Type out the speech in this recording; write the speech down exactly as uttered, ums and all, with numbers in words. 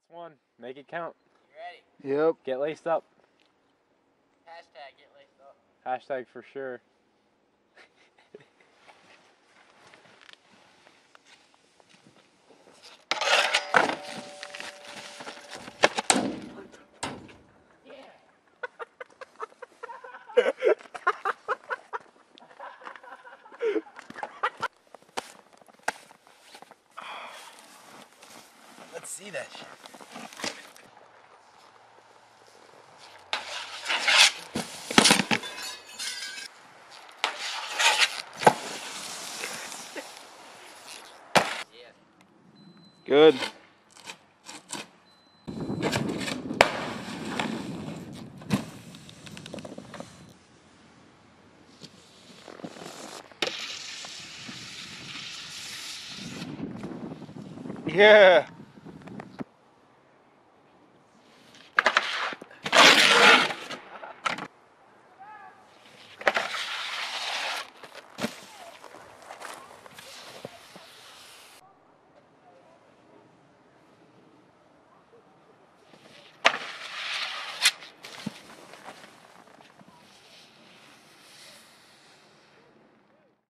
one. Make it count. You ready? Yep. Get laced up. Hashtag get laced up. Hashtag for sure. Let's see that shit. Good. Yeah.